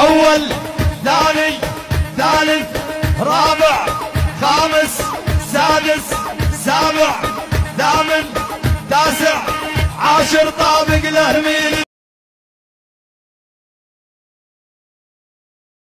أول ثاني ثالث رابع خامس سادس سابع ثامن تاسع عاشر طابع